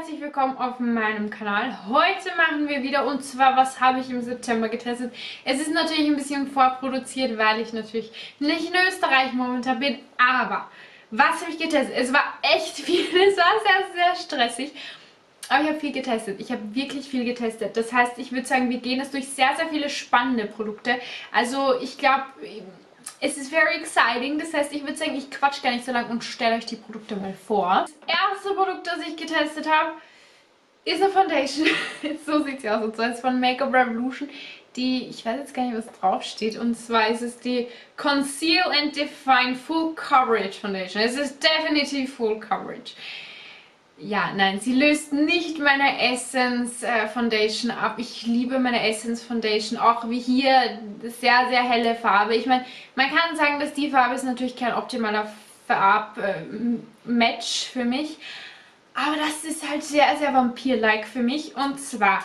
herzlich willkommen auf meinem Kanal. Heute machen wir wieder, und zwar, was habe ich im September getestet? Es ist natürlich ein bisschen vorproduziert, weil ich natürlich nicht in Österreich momentan bin, aber was habe ich getestet? Es war echt viel, es war sehr, sehr stressig, aber ich habe viel getestet. Ich habe wirklich viel getestet. Das heißt, ich würde sagen, wir gehen jetzt durch sehr, sehr viele spannende Produkte. Also ich glaube, es ist very exciting, das heißt, ich würde sagen, ich quatsch gar nicht so lange und stelle euch die Produkte mal vor. Das erste Produkt, das ich getestet habe, ist eine Foundation. So sieht sie aus. Und zwar ist von Makeup Revolution, die, ich weiß jetzt gar nicht, was draufsteht. Und zwar ist es die Conceal and Define Full Coverage Foundation. Es ist definitiv Full Coverage. Ja, nein, sie löst nicht meine Essence Foundation ab. Ich liebe meine Essence Foundation, auch wie hier, sehr, sehr helle Farbe. Ich meine, man kann sagen, dass die Farbe ist natürlich kein optimaler Farbmatch für mich. Aber das ist halt sehr, sehr Vampir-like für mich. Und zwar,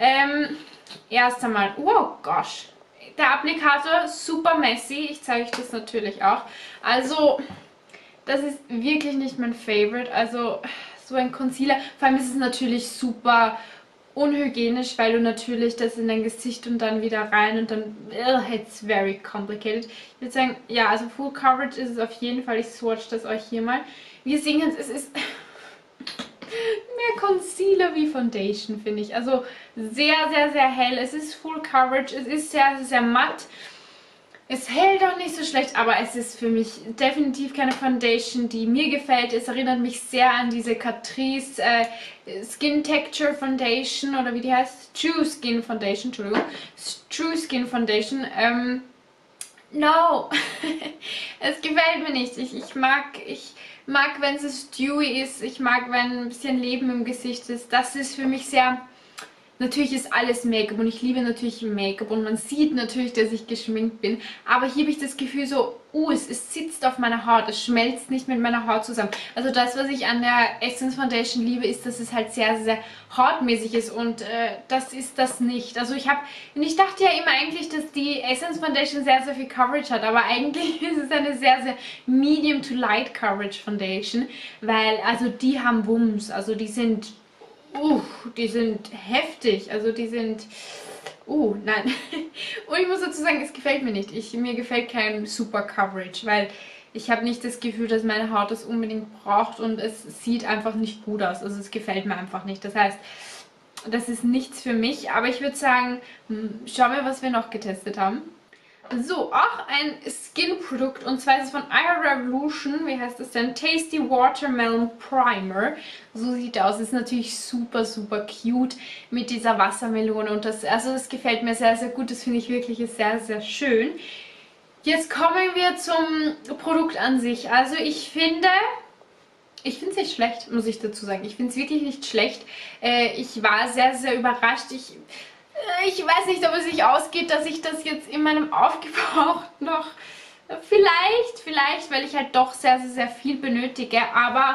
erst einmal, oh gosh, der Applikator, super messy. Ich zeige euch das natürlich auch. Also, das ist wirklich nicht mein Favorite. Also, so ein Concealer. Vor allem ist es natürlich super unhygienisch, weil du natürlich das in dein Gesicht und dann wieder rein und dann, it's very complicated. Ich würde sagen, ja, also Full Coverage ist es auf jeden Fall. Ich swatch das euch hier mal. Wie ihr sehen könnt, es ist mehr Concealer wie Foundation, finde ich. Also sehr, sehr, sehr hell. Es ist Full Coverage, es ist sehr, sehr matt. Es hält auch nicht so schlecht, aber es ist für mich definitiv keine Foundation, die mir gefällt. Es erinnert mich sehr an diese Catrice Skin Texture Foundation, oder wie die heißt, True Skin Foundation, Entschuldigung, True Skin Foundation. No, es gefällt mir nicht. Ich mag, wenn es dewy ist, ich mag, wenn ein bisschen Leben im Gesicht ist. Das ist für mich sehr... Natürlich ist alles Make-up und ich liebe natürlich Make-up und man sieht natürlich, dass ich geschminkt bin. Aber hier habe ich das Gefühl so, es sitzt auf meiner Haut, es schmelzt nicht mit meiner Haut zusammen. Also das, was ich an der Essence Foundation liebe, ist, dass es halt sehr, sehr hautmäßig ist und das ist das nicht. Also ich dachte ja immer eigentlich, dass die Essence Foundation sehr, sehr viel Coverage hat, aber eigentlich ist es eine sehr, sehr Medium to Light Coverage Foundation, weil also die haben Wumms, also die sind heftig, also die sind, nein. Und ich muss dazu sagen, es gefällt mir nicht. Mir gefällt kein super Coverage, weil ich habe nicht das Gefühl, dass meine Haut das unbedingt braucht und es sieht einfach nicht gut aus. Also es gefällt mir einfach nicht. Das heißt, das ist nichts für mich, aber ich würde sagen, schauen wir, was wir noch getestet haben. So, auch ein Skin-Produkt, und zwar ist es von Makeup Revolution. Wie heißt das denn? Tasty Watermelon Primer. So sieht er aus. Ist natürlich super, super cute mit dieser Wassermelone. Und das gefällt mir sehr, sehr gut. Das finde ich wirklich sehr, sehr schön. Jetzt kommen wir zum Produkt an sich. Also ich finde es nicht schlecht, muss ich dazu sagen. Ich finde es wirklich nicht schlecht. Ich war sehr, sehr überrascht. Ich weiß nicht, ob es sich ausgeht, dass ich das jetzt in meinem Aufgebraucht noch... Vielleicht, weil ich halt doch sehr, sehr, sehr viel benötige. Aber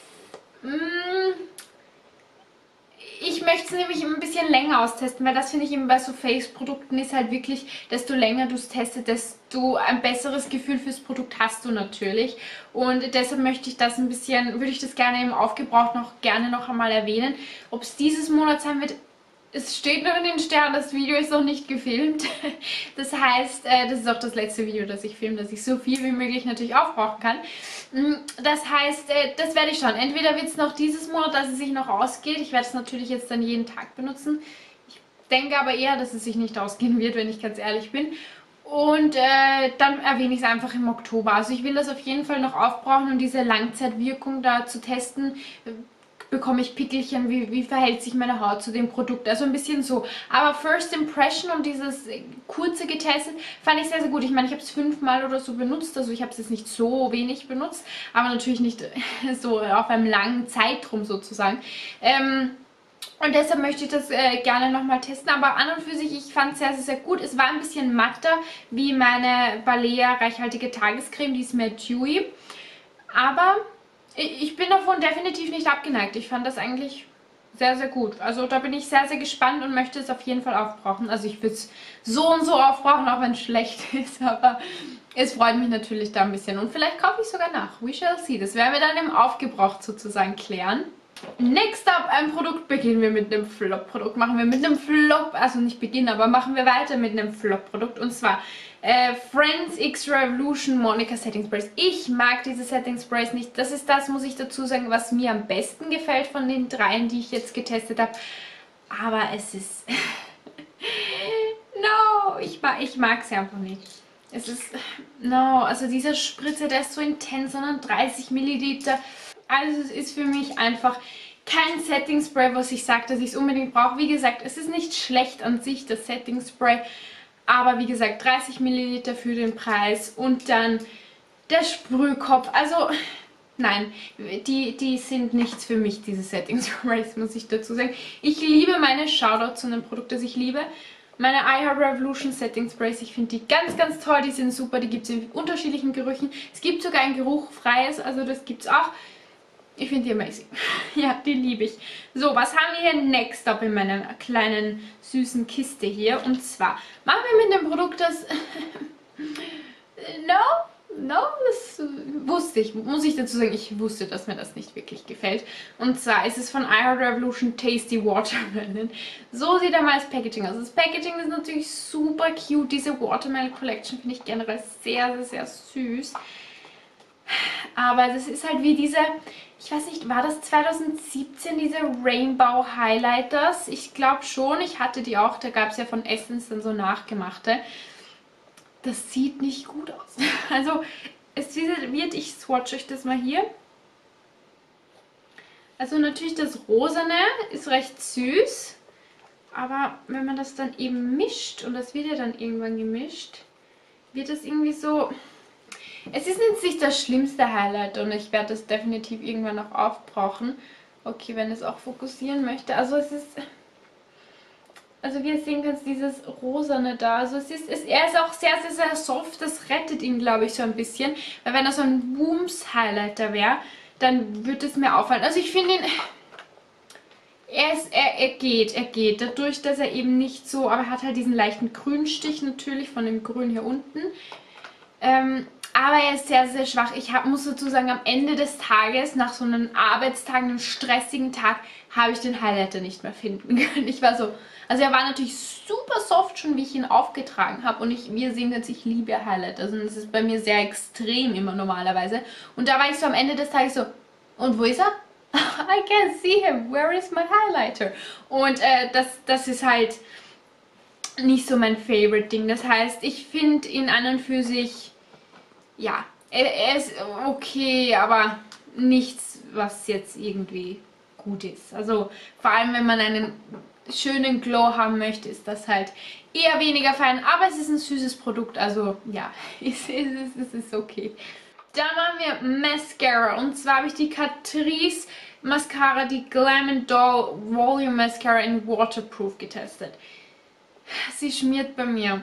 ich möchte es nämlich ein bisschen länger austesten, weil das finde ich eben bei so Face-Produkten ist halt wirklich, desto länger du es testest, desto ein besseres Gefühl fürs Produkt hast du natürlich. Und deshalb möchte ich das ein bisschen, würde ich das gerne im Aufgebraucht gerne noch einmal erwähnen. Ob es dieses Monat sein wird, es steht noch in den Sternen, das Video ist noch nicht gefilmt. Das heißt, das ist auch das letzte Video, das ich filme, dass ich so viel wie möglich natürlich aufbrauchen kann. Das heißt, das werde ich schauen. Entweder wird es noch dieses Monat, dass es sich noch ausgeht. Ich werde es natürlich jetzt dann jeden Tag benutzen. Ich denke aber eher, dass es sich nicht ausgehen wird, wenn ich ganz ehrlich bin. Und dann erwähne ich es einfach im Oktober. Also ich will das auf jeden Fall noch aufbrauchen, um diese Langzeitwirkung da zu testen. Bekomme ich Pickelchen, wie verhält sich meine Haut zu dem Produkt, also ein bisschen so. Aber First Impression und dieses kurze getestet, fand ich sehr, sehr gut. Ich meine, ich habe es 5-mal oder so benutzt, also ich habe es jetzt nicht so wenig benutzt, aber natürlich nicht so auf einem langen Zeitraum sozusagen. Und deshalb möchte ich das gerne nochmal testen, aber an und für sich, ich fand es sehr, sehr, sehr gut. Es war ein bisschen matter wie meine Balea reichhaltige Tagescreme, die ist mehr dewy, aber... Ich bin davon definitiv nicht abgeneigt. Ich fand das eigentlich sehr, sehr gut. Also da bin ich sehr, sehr gespannt und möchte es auf jeden Fall aufbrauchen. Also ich würde es so und so aufbrauchen, auch wenn es schlecht ist. Aber es freut mich natürlich da ein bisschen. Und vielleicht kaufe ich sogar nach. We shall see. Das werden wir dann im Aufgebraucht sozusagen klären. Next up, ein Produkt. Beginnen wir mit einem Flop-Produkt. Machen wir mit einem Flop, also nicht beginnen, aber machen wir weiter mit einem Flop-Produkt. Und zwar Friends X Revolution Monica Setting Sprays. Ich mag diese Setting Sprays nicht. Das ist das, muss ich dazu sagen, was mir am besten gefällt von den dreien, die ich jetzt getestet habe. Aber es ist... no, ich mag sie einfach nicht. Es ist... no, also dieser Spritzer, der ist so intens, sondern 30 Milliliter. Also es ist für mich einfach kein Setting Spray, was ich sage, dass ich es unbedingt brauche. Wie gesagt, es ist nicht schlecht an sich, das Setting Spray. Aber wie gesagt, 30 Milliliter für den Preis und dann der Sprühkopf. Also nein, die sind nichts für mich, diese Setting Sprays, muss ich dazu sagen. Ich liebe meine Shoutouts zu einem Produkt, das ich liebe. Meine iHeart Revolution Setting Sprays, ich finde die ganz, ganz toll. Die sind super, die gibt es in unterschiedlichen Gerüchen. Es gibt sogar ein geruchfreies, also das gibt es auch. Ich finde die amazing. Ja, die liebe ich. So, was haben wir hier next up in meiner kleinen süßen Kiste hier? Und zwar machen wir mit dem Produkt, das... no, das wusste ich. Muss ich dazu sagen, ich wusste, dass mir das nicht wirklich gefällt. Und zwar ist es von iHeart Revolution Tasty Watermelon. So sieht einmal das Packaging aus. Das Packaging ist natürlich super cute. Diese Watermelon Collection finde ich generell sehr, sehr, sehr süß. Aber das ist halt wie diese, ich weiß nicht, war das 2017, diese Rainbow Highlighters? Ich glaube schon, ich hatte die auch, da gab es ja von Essence dann so nachgemachte. Das sieht nicht gut aus. Also, es wird, ich swatch euch das mal hier. Also natürlich das Rosane ist recht süß, aber wenn man das dann eben mischt, und das wird ja dann irgendwann gemischt, wird das irgendwie so... Es ist jetzt nicht das schlimmste Highlight und ich werde das definitiv irgendwann noch aufbrauchen. Okay, wenn es auch fokussieren möchte. Also es ist... Also wie ihr sehen könnt, dieses Rosane da. Also er ist auch sehr, sehr, sehr soft. Das rettet ihn, glaube ich, so ein bisschen. Weil wenn er so ein Wooms Highlighter wäre, dann würde es mir auffallen. Also ich finde ihn... Er geht. Dadurch, dass er eben nicht so... Aber er hat halt diesen leichten Grünstich natürlich von dem Grün hier unten. Aber er ist sehr, sehr schwach. Ich muss dazu sagen, am Ende des Tages, nach so einem Arbeitstag, einem stressigen Tag, habe ich den Highlighter nicht mehr finden können. Ich war so... Also er war natürlich super soft schon, wie ich ihn aufgetragen habe. Und wie ihr sehen könnt, ich liebe Highlighter. Also das ist bei mir sehr extrem immer normalerweise. Und da war ich so am Ende des Tages so, und wo ist er? I can't see him. Where is my highlighter? Und das ist halt nicht so mein Favorite-Ding. Das heißt, ich finde ihn an und für sich, ja, er ist okay, aber nichts, was jetzt irgendwie gut ist. Also vor allem, wenn man einen schönen Glow haben möchte, ist das halt eher weniger fein. Aber es ist ein süßes Produkt, also ja, es ist okay. Dann machen wir Mascara. Und zwar habe ich die Catrice Mascara, die Glam Doll Volume Mascara in Waterproof getestet. Sie schmiert bei mir.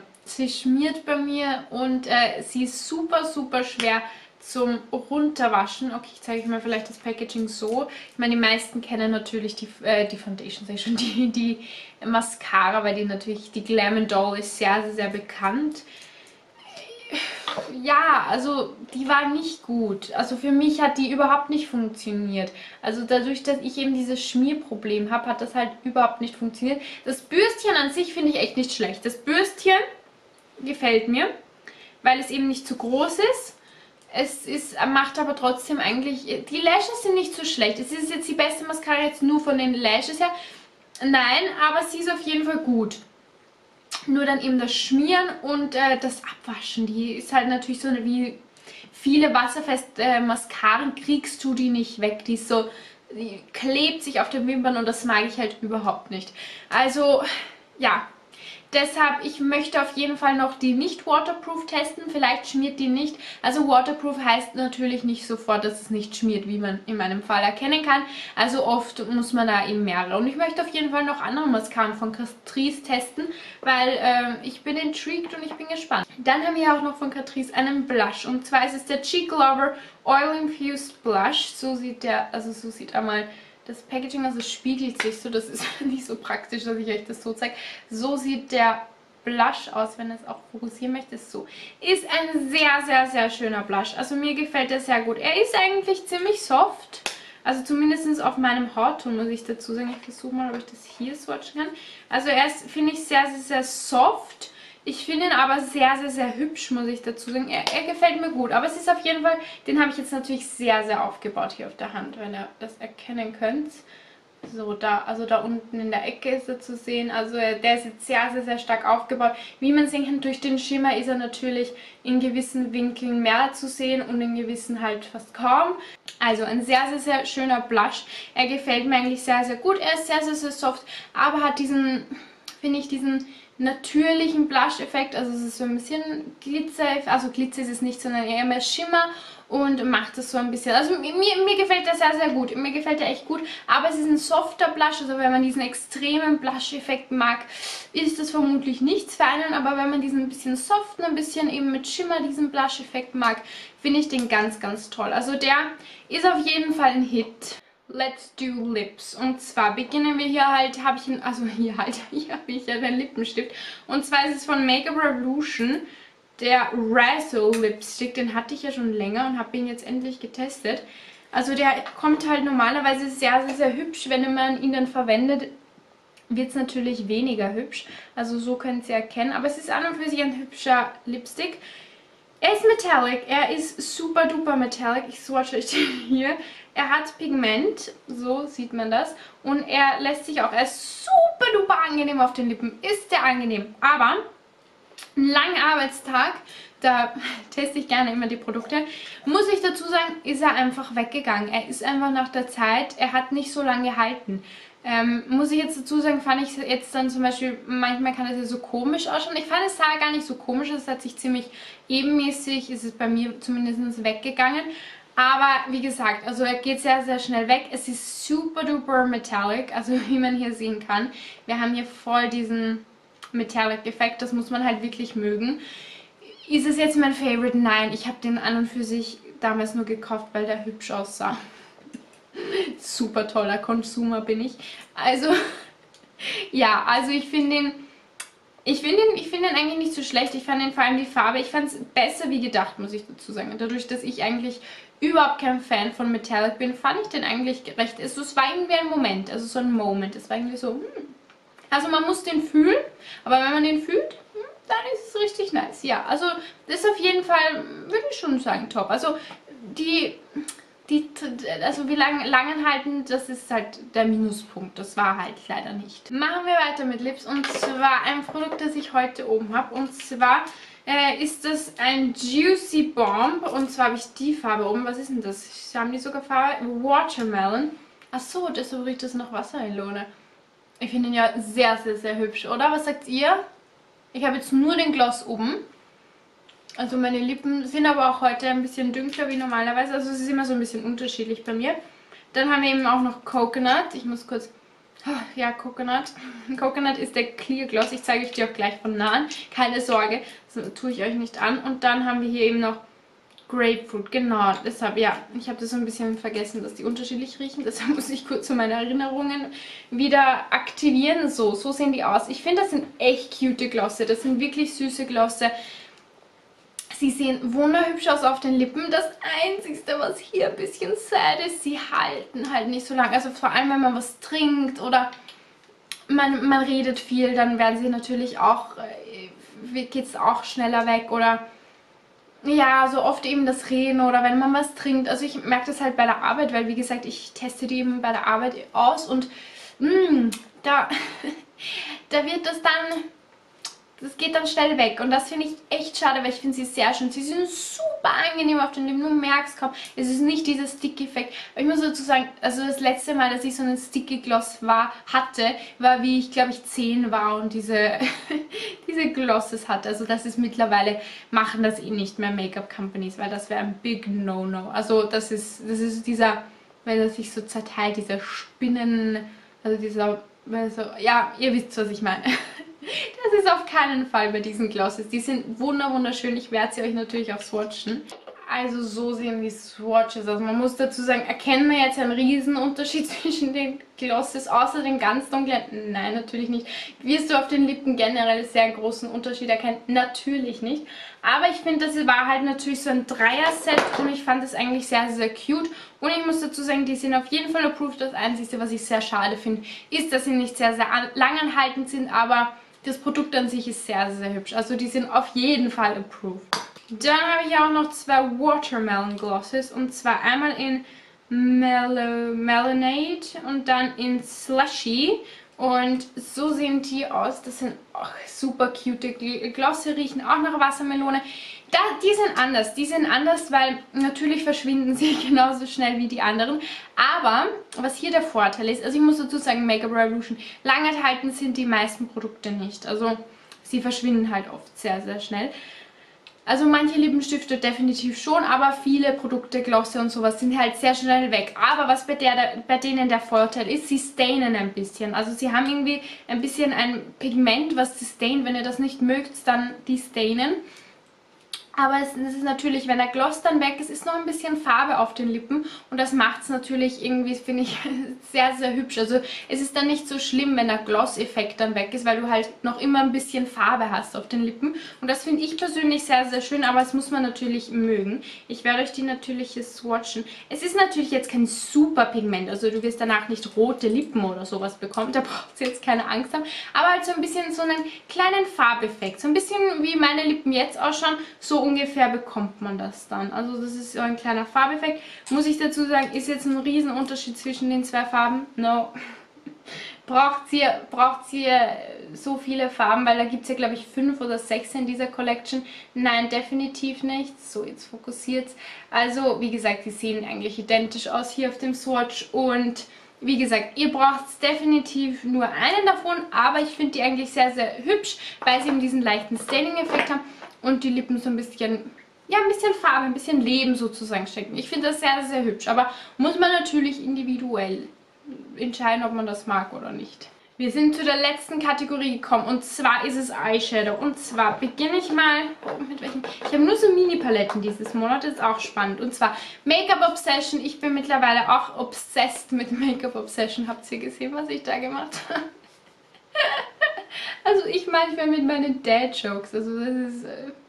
Und sie ist super, super schwer zum Runterwaschen. Okay, ich zeige euch mal vielleicht das Packaging so. Ich meine, die meisten kennen natürlich die Foundation, sag ich schon, die Mascara, weil die natürlich, die Glam Doll ist sehr, sehr, sehr bekannt. Ja, also die war nicht gut. Also für mich hat die überhaupt nicht funktioniert. Also dadurch, dass ich eben dieses Schmierproblem habe, hat das halt überhaupt nicht funktioniert. Das Bürstchen an sich finde ich echt nicht schlecht. Das Bürstchen gefällt mir, weil es eben nicht zu groß ist. Macht aber trotzdem eigentlich... Die Lashes sind nicht so schlecht. Es ist jetzt die beste Mascara jetzt nur von den Lashes her. Nein, aber sie ist auf jeden Fall gut. Nur dann eben das Schmieren und das Abwaschen. Die ist halt natürlich so wie viele wasserfeste Mascaren kriegst du die nicht weg. Die klebt sich auf den Wimpern und das mag ich halt überhaupt nicht. Also, ja. Deshalb, ich möchte auf jeden Fall noch die nicht Waterproof testen. Vielleicht schmiert die nicht. Also Waterproof heißt natürlich nicht sofort, dass es nicht schmiert, wie man in meinem Fall erkennen kann. Also oft muss man da eben mehrere. Und ich möchte auf jeden Fall noch andere Mascaren von Catrice testen, weil ich bin intrigued und ich bin gespannt. Dann haben wir auch noch von Catrice einen Blush. Und zwar ist es der Cheek Lover Oil Infused Blush. So sieht der, also so sieht einmal... Das Packaging, also es spiegelt sich so, das ist nicht so praktisch, dass ich euch das so zeige. So sieht der Blush aus, wenn ihr es auch fokussieren möchtet. So. Ist ein sehr, sehr, sehr schöner Blush. Also mir gefällt er sehr gut. Er ist eigentlich ziemlich soft. Also zumindest auf meinem Hautton, muss ich dazu sagen. Ich versuche mal, ob ich das hier swatchen kann. Also er ist, finde ich, sehr, sehr, sehr soft. Ich finde ihn aber sehr, sehr, sehr hübsch, muss ich dazu sagen. Er gefällt mir gut. Aber es ist auf jeden Fall, den habe ich jetzt natürlich sehr, sehr aufgebaut hier auf der Hand, wenn ihr das erkennen könnt. So, also da unten in der Ecke ist er zu sehen. Also der ist jetzt sehr, sehr, sehr stark aufgebaut. Wie man sehen kann, durch den Schimmer ist er natürlich in gewissen Winkeln mehr zu sehen und in gewissen halt fast kaum. Also ein sehr, sehr, sehr schöner Blush. Er gefällt mir eigentlich sehr, sehr gut. Er ist sehr, sehr, sehr soft, aber hat diesen, finde ich, diesen natürlichen Blush-Effekt. Also es ist so ein bisschen Glitzer, also Glitzer ist es nicht, sondern eher mehr Schimmer. Und macht das so ein bisschen, also mir gefällt der sehr, sehr gut, mir gefällt der echt gut, aber es ist ein softer Blush, also wenn man diesen extremen Blush-Effekt mag, ist das vermutlich nichts für einen, aber wenn man diesen ein bisschen soften, ein bisschen eben mit Schimmer diesen Blush-Effekt mag, finde ich den ganz, ganz toll. Also der ist auf jeden Fall ein Hit. Let's do Lips. Und zwar beginnen wir hier halt, hier habe ich ja den Lippenstift. Und zwar ist es von Makeup Revolution. Der Razzle Lipstick, den hatte ich ja schon länger und habe ihn jetzt endlich getestet. Also der kommt halt normalerweise sehr, sehr, sehr hübsch. Wenn man ihn dann verwendet, wird es natürlich weniger hübsch. Also so könnt ihr erkennen. Aber es ist an und für sich ein hübscher Lipstick. Er ist metallic. Er ist super duper metallic. Ich swatche euch den hier. Er hat Pigment, so sieht man das. Und er lässt sich auch, er ist super duper angenehm auf den Lippen. Ist der angenehm. Aber einen langen Arbeitstag, da teste ich gerne immer die Produkte, muss ich dazu sagen, ist er einfach weggegangen. Er ist einfach nach der Zeit, er hat nicht so lange gehalten. Muss ich jetzt dazu sagen, fand ich jetzt dann zum Beispiel, manchmal kann es ja so komisch ausschauen. Ich fand es sah gar nicht so komisch, es hat sich ziemlich ebenmäßig, ist es bei mir zumindest weggegangen. Aber wie gesagt, also er geht sehr, sehr schnell weg. Es ist super duper metallic, also wie man hier sehen kann. Wir haben hier voll diesen Metallic-Effekt, das muss man halt wirklich mögen. Ist es jetzt mein Favorite? Nein, ich habe den an und für sich damals nur gekauft, weil der hübsch aussah. Super toller Consumer bin ich. Also, ja, also ich finde den eigentlich nicht so schlecht. Ich fand den vor allem die Farbe, ich fand es besser wie gedacht, muss ich dazu sagen. Dadurch, dass ich eigentlich überhaupt kein Fan von Metallic bin, fand ich den eigentlich recht. Es war irgendwie ein Moment, also so ein Moment. Es war irgendwie so, Also man muss den fühlen, aber wenn man den fühlt, dann ist es richtig nice. Ja, also das ist auf jeden Fall, würde ich schon sagen, top. Also also wie lange halten, das ist halt der Minuspunkt. Das war halt leider nicht. Machen wir weiter mit Lips und zwar ein Produkt, das ich heute oben habe. Und zwar ist das ein Juicy Bomb und zwar habe ich die Farbe oben. Was ist denn das? Haben die sogar Farbe? Watermelon. Achso, deshalb riecht das nach Wassermelone. Ich finde ihn ja sehr, sehr, sehr hübsch, oder? Was sagt ihr? Ich habe jetzt nur den Gloss oben. Also meine Lippen sind aber auch heute ein bisschen dunkler wie normalerweise. Also es ist immer so ein bisschen unterschiedlich bei mir. Dann haben wir eben auch noch Coconut. Ich muss kurz... Ja, Coconut. Coconut ist der Clear Gloss. Ich zeige euch die auch gleich von nahen. Keine Sorge, das tue ich euch nicht an. Und dann haben wir hier eben noch Grapefruit, genau, deshalb, ja, ich habe das so ein bisschen vergessen, dass die unterschiedlich riechen, deshalb muss ich kurz so meine Erinnerungen wieder aktivieren. So sehen die aus. Ich finde, das sind echt cute Glosse, das sind wirklich süße Glosse. Sie sehen wunderhübsch aus auf den Lippen. Das Einzige, was hier ein bisschen sad ist, sie halten halt nicht so lange. Also vor allem, wenn man was trinkt oder man redet viel, dann werden sie natürlich auch, geht es auch schneller weg oder... Ja, so oft eben das Reden oder wenn man was trinkt. Also ich merke das halt bei der Arbeit, weil wie gesagt, ich teste die eben bei der Arbeit aus und da wird das dann, das geht dann schnell weg. Und das finde ich echt schade, weil ich finde sie sehr schön. Sie sind super angenehm auf den Lippen, du merkst kaum. Es ist nicht dieser Stick-Effekt. Aber ich muss dazu sagen, also das letzte Mal, dass ich so einen Sticky-Gloss hatte, war wie ich, glaube ich, 10 war und diese Glosses hatte. Also das ist mittlerweile, machen das eh nicht mehr Make-up-Companies, weil das wäre ein Big No-No. Also das ist dieser, wenn er sich so zerteilt, dieser Spinnen, also dieser, also, ja, ihr wisst, was ich meine. Das ist auf keinen Fall bei diesen Glosses. Die sind wunderschön. Ich werde sie euch natürlich auch swatchen. Also so sehen die Swatches aus. Man muss dazu sagen, erkennt man jetzt einen riesen Unterschied zwischen den Glosses, außer den ganz dunklen? Nein, natürlich nicht. Wirst du auf den Lippen generell sehr großen Unterschied erkennen? Natürlich nicht. Aber ich finde, das war halt natürlich so ein Dreier-Set und ich fand das eigentlich sehr, sehr cute. Und ich muss dazu sagen, die sind auf jeden Fall approved. Das Einzige, was ich sehr schade finde, ist, dass sie nicht sehr, sehr langanhaltend sind, aber das Produkt an sich ist sehr, sehr hübsch. Also die sind auf jeden Fall approved. Dann habe ich auch noch zwei Watermelon Glosses und zwar einmal in Melonade und dann in Slushy. Und so sehen die aus. Das sind auch super cute Glosse, riechen auch nach Wassermelone. Die sind anders. Die sind anders, weil natürlich verschwinden sie genauso schnell wie die anderen. Aber was hier der Vorteil ist, also ich muss dazu sagen, Make-up Revolution, langanhaltend sind die meisten Produkte nicht. Also sie verschwinden halt oft sehr, sehr schnell. Also manche Lippenstifte definitiv schon, aber viele Produkte, Glosse und sowas sind halt sehr schnell weg. Aber was bei denen der Vorteil ist, sie stainen ein bisschen. Also sie haben irgendwie ein bisschen ein Pigment, was sie stainen. Wenn ihr das nicht mögt, dann die stainen. Aber es ist natürlich, wenn der Gloss dann weg ist, ist noch ein bisschen Farbe auf den Lippen und das macht es natürlich irgendwie, finde ich, sehr, sehr hübsch. Also es ist dann nicht so schlimm, wenn der Gloss-Effekt dann weg ist, weil du halt noch immer ein bisschen Farbe hast auf den Lippen. Und das finde ich persönlich sehr, sehr schön, aber das muss man natürlich mögen. Ich werde euch die natürlich hier swatchen. Es ist natürlich jetzt kein super Pigment, also du wirst danach nicht rote Lippen oder sowas bekommen, da braucht ihr jetzt keine Angst haben. Aber halt so ein bisschen so einen kleinen Farbeffekt, so ein bisschen wie meine Lippen jetzt ausschauen, so ungefähr bekommt man das dann. Also das ist so ein kleiner Farbeffekt. Muss ich dazu sagen, ist jetzt ein Riesenunterschied zwischen den zwei Farben? No. Braucht ihr so viele Farben, weil da gibt es ja glaube ich 5 oder 6 in dieser Collection? Nein, definitiv nicht. So, jetzt fokussiert es. Also wie gesagt, die sehen eigentlich identisch aus hier auf dem Swatch und wie gesagt, ihr braucht definitiv nur einen davon, aber ich finde die eigentlich sehr, sehr hübsch, weil sie eben diesen leichten Staining-Effekt haben und die Lippen so ein bisschen, ja, ein bisschen Farbe, ein bisschen Leben sozusagen stecken. Ich finde das sehr, sehr hübsch, aber muss man natürlich individuell entscheiden, ob man das mag oder nicht. Wir sind zu der letzten Kategorie gekommen und zwar ist es Eyeshadow. Und zwar beginne ich mal mit welchen. Ich habe nur so Mini-Paletten dieses Monat, das ist auch spannend. Und zwar Make-up Obsession. Ich bin mittlerweile auch obsessed mit Make-up Obsession. Habt ihr gesehen, was ich da gemacht habe? Also ich manchmal mit meinen Dad-Jokes. Also das ist...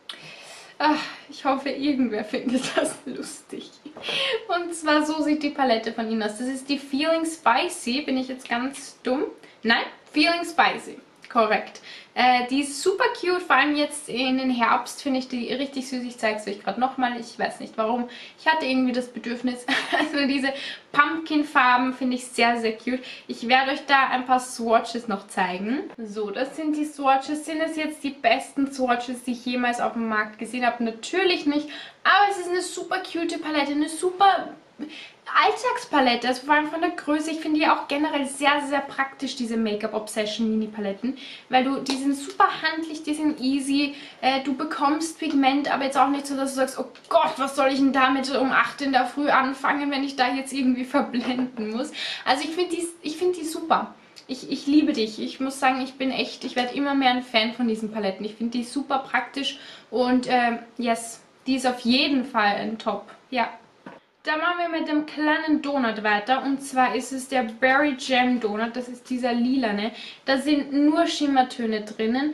ich hoffe, irgendwer findet das lustig. Und zwar so sieht die Palette von ihnen aus. Das ist die Feeling Spicy. Bin ich jetzt ganz dumm? Nein, Feeling Spicy. Korrekt. Die ist super cute, vor allem jetzt in den Herbst finde ich die richtig süß. Ich zeige es euch gerade nochmal. Ich weiß nicht warum. Ich hatte irgendwie das Bedürfnis. Also diese Pumpkin-Farben finde ich sehr, sehr cute. Ich werde euch da ein paar Swatches noch zeigen. So, das sind die Swatches. Sind es jetzt die besten Swatches, die ich jemals auf dem Markt gesehen habe? Natürlich nicht. Aber es ist eine super cute Palette. Eine super... Alltagspalette, also vor allem von der Größe. Ich finde die auch generell sehr, sehr praktisch, diese Make-up Obsession Mini-Paletten, weil die sind super handlich, die sind easy, du bekommst Pigment, aber jetzt auch nicht so, dass du sagst, oh Gott, was soll ich denn damit um 8 in der Früh anfangen, wenn ich da jetzt irgendwie verblenden muss. Also ich finde die super. Ich liebe dich. Ich muss sagen, ich werde immer mehr ein Fan von diesen Paletten. Ich finde die super praktisch und yes, die ist auf jeden Fall ein Top. Ja. Dann machen wir mit dem kleinen Donut weiter und zwar ist es der Berry Jam Donut, das ist dieser lilane. Da sind nur Schimmertöne drinnen.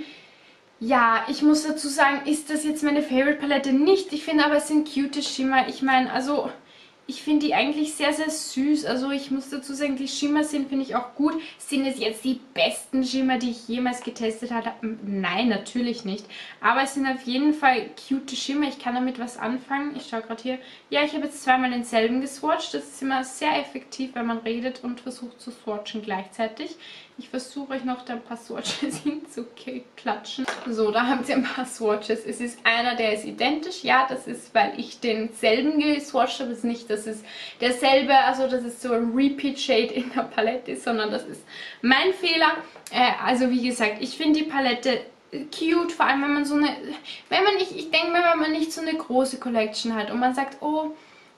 Ja, ich muss dazu sagen, ist das jetzt meine Favorite Palette? Nicht. Ich finde aber, es sind cute Schimmer. Ich meine, also... Ich finde die eigentlich sehr, sehr süß. Also ich muss dazu sagen, die Schimmer finde ich auch gut. Sind es jetzt die besten Schimmer, die ich jemals getestet habe? Nein, natürlich nicht. Aber es sind auf jeden Fall cute Schimmer. Ich kann damit was anfangen. Ich schaue gerade hier. Ja, ich habe jetzt zweimal denselben geswatcht. Das ist immer sehr effektiv, wenn man redet und versucht zu swatchen gleichzeitig. Ich versuche euch noch da ein paar Swatches hinzuklatschen. So, da haben sie ein paar Swatches. Es ist einer, der ist identisch. Ja, das ist, weil ich denselben geswatcht habe. Es ist nicht, dass es derselbe, also dass es so ein Repeat Shade in der Palette ist, sondern das ist mein Fehler. Also wie gesagt, ich finde die Palette cute, vor allem wenn man so eine, ich denke mir, wenn man nicht so eine große Collection hat und man sagt, oh,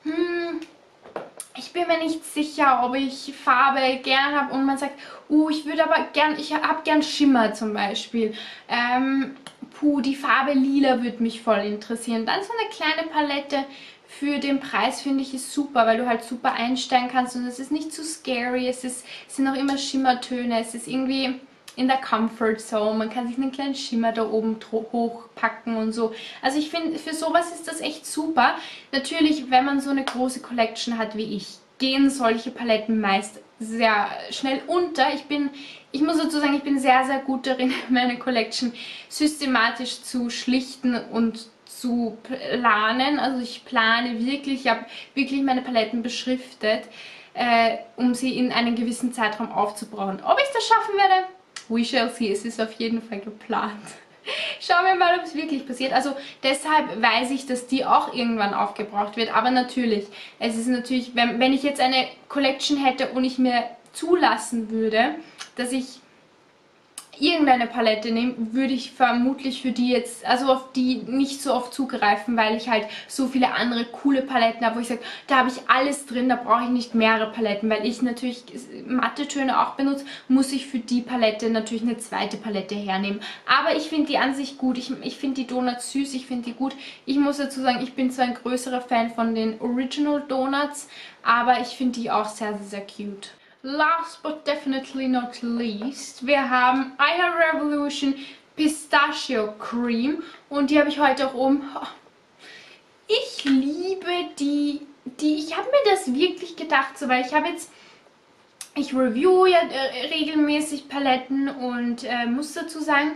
ich bin mir nicht sicher, ob ich Farbe gern habe und man sagt, ich würde aber gern, ich habe gern Schimmer zum Beispiel. Die Farbe Lila würde mich voll interessieren. Dann so eine kleine Palette für den Preis, finde ich, ist super, weil du halt super einsteigen kannst und es ist nicht zu scary, es sind auch immer Schimmertöne, es ist irgendwie in der Comfort Zone, man kann sich einen kleinen Schimmer da oben hochpacken und so. Also ich finde, für sowas ist das echt super. Natürlich, wenn man so eine große Collection hat wie ich, gehen solche Paletten meist sehr schnell unter. Ich muss dazu sagen, ich bin sehr, sehr gut darin, meine Collection systematisch zu schlichten und zu planen. Also ich plane wirklich, ich habe wirklich meine Paletten beschriftet, um sie in einem gewissen Zeitraum aufzubrauchen. Ob ich das schaffen werde? We shall see. Es ist auf jeden Fall geplant. Schauen wir mal, ob es wirklich passiert. Also deshalb weiß ich, dass die auch irgendwann aufgebraucht wird. Aber natürlich, es ist natürlich, wenn ich jetzt eine Collection hätte und ich mir zulassen würde, dass ich irgendeine Palette nehme, würde ich vermutlich für die jetzt, also auf die nicht so oft zugreifen, weil ich halt so viele andere coole Paletten habe, wo ich sage, da habe ich alles drin, da brauche ich nicht mehrere Paletten, weil ich natürlich matte Töne auch benutze, muss ich für die Palette natürlich eine zweite Palette hernehmen. Aber ich finde die an sich gut, ich finde die Donuts süß, ich finde die gut. Ich muss dazu sagen, ich bin zwar ein größerer Fan von den Original Donuts, aber ich finde die auch sehr, sehr, sehr cute. Last but definitely not least, wir haben iHeart Revolution Pistachio Cream und die habe ich heute auch oben. Ich liebe ich habe mir das wirklich gedacht, so, weil ich review ja regelmäßig Paletten und muss dazu sagen,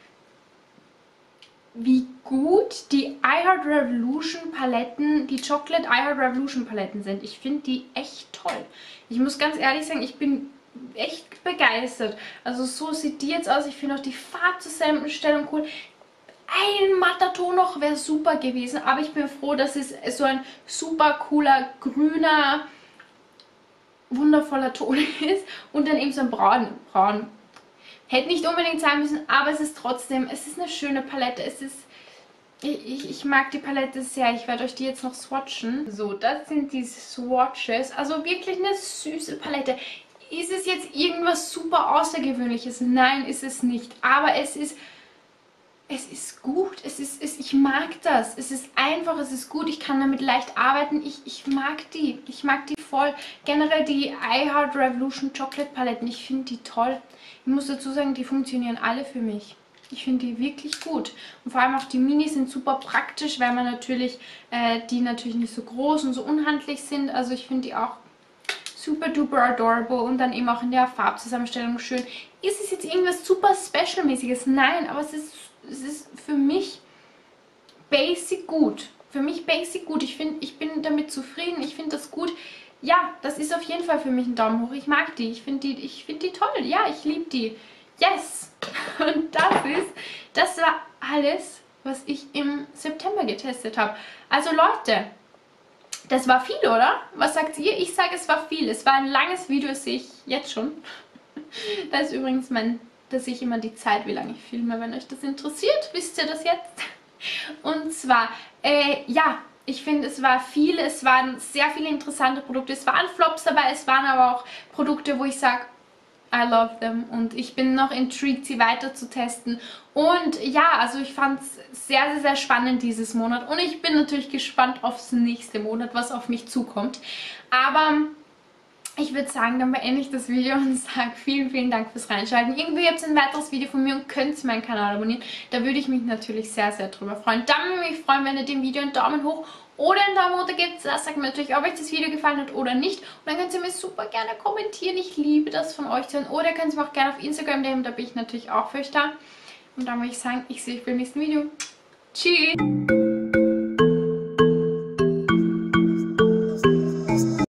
wie gut die iHeart Revolution Paletten, die Chocolate iHeart Revolution Paletten sind. Ich finde die echt toll. Ich muss ganz ehrlich sagen, ich bin echt begeistert. Also so sieht die jetzt aus. Ich finde auch die Farbzusammenstellung cool. Ein matter Ton noch wäre super gewesen, aber ich bin froh, dass es so ein super cooler, grüner, wundervoller Ton ist und dann eben so ein braun. Hätte nicht unbedingt sein müssen, aber es ist trotzdem, es ist eine schöne Palette. Ich mag die Palette sehr. Ich werde euch die jetzt noch swatchen. So, das sind die Swatches. Also wirklich eine süße Palette. Ist es jetzt irgendwas super Außergewöhnliches? Nein, ist es nicht. Aber es ist gut. Ich mag das. Es ist einfach, es ist gut. Ich kann damit leicht arbeiten. Ich mag die. Ich mag die voll. Generell die iHeart Revolution Chocolate Paletten. Ich finde die toll. Ich muss dazu sagen, die funktionieren alle für mich. Ich finde die wirklich gut. Und vor allem auch die Minis sind super praktisch, weil man natürlich, die natürlich nicht so groß und so unhandlich sind. Also ich finde die auch super duper adorable und dann eben auch in der Farbzusammenstellung schön. Ist es jetzt irgendwas super Special-mäßiges? Nein, aber es ist für mich basic gut. Für mich basic gut. Ich bin damit zufrieden. Ich finde das gut. Ja, das ist auf jeden Fall für mich ein Daumen hoch. Ich mag die. Ich finde die toll. Ja, ich liebe die. Yes! Und das war alles, was ich im September getestet habe. Also Leute, das war viel, oder? Was sagt ihr? Ich sage, es war viel. Es war ein langes Video, das sehe ich jetzt schon. Da ist übrigens da sehe ich immer die Zeit, wie lange ich filme. Wenn euch das interessiert, wisst ihr das jetzt. Und zwar, ja, ich finde, es war viel. Es waren sehr viele interessante Produkte. Es waren Flops dabei, es waren aber auch Produkte, wo ich sage, I love them und ich bin noch intrigued, sie weiter zu testen. Und ja, also ich fand es sehr, sehr, sehr spannend dieses Monat und ich bin natürlich gespannt aufs nächste Monat, was auf mich zukommt. Aber ich würde sagen, dann beende ich das Video und sage vielen, vielen Dank fürs Reinschalten. Irgendwie habt ihr ein weiteres Video von mir und könnt meinen Kanal abonnieren. Da würde ich mich natürlich sehr, sehr drüber freuen. Dann würde ich mich freuen, wenn ihr dem Video einen Daumen hoch oder einen Daumen runter gebt. Das sagt mir natürlich, ob euch das Video gefallen hat oder nicht. Und dann könnt ihr mir super gerne kommentieren. Ich liebe das von euch zu hören. Oder könnt ihr mir auch gerne auf Instagram DM, da bin ich natürlich auch für euch da. Und dann würde ich sagen, ich sehe euch beim nächsten Video. Tschüss!